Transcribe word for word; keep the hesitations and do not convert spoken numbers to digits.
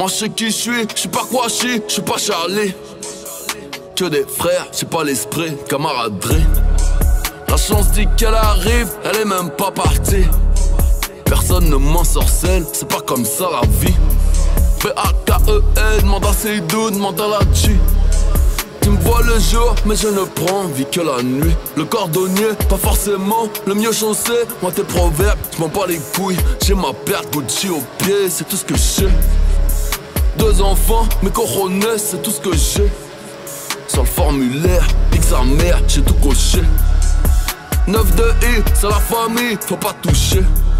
Moi je sais qui je suis, je suis pas quoi je suis, je suis pas Charlie. Que des frères, j'ai pas l'esprit, camaraderie. La chance dit qu'elle arrive, elle est même pas partie. Personne ne m'ensorcelle, c'est pas comme ça la vie. B A K E N, demande à Seydou, demande à la G. Tu me vois le jour, mais je ne prends vie que la nuit. Le cordonnier, pas forcément le mieux chaussé. Moi tes proverbes, je m'en bats les couilles. J'ai ma paire Gucci au pied, c'est tout ce que j'ai. Deux enfants, mes coronets, c'est tout ce que j'ai. Sur le formulaire, pique sa mère, j'ai tout coché. neuf de I, c'est la famille, faut pas toucher.